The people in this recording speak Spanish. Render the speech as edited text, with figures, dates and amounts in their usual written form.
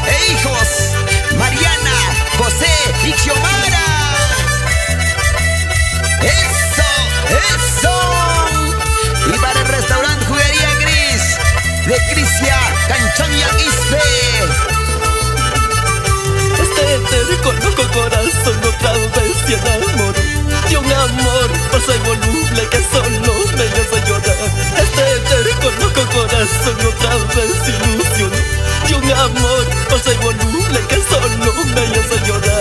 e hijos, Mariana, José y Xiomara. ¡Eso! ¡Eso! Y para el restaurante Juguería Gris de Crisia, Canchón y Aguispe. Te reconozco corazón otra vez y enamoro. Y un amor pasa involuble que solo me hace llorar. Te reconozco corazón otra vez ilusión. Y un amor pasa involuble que solo me hace llorar.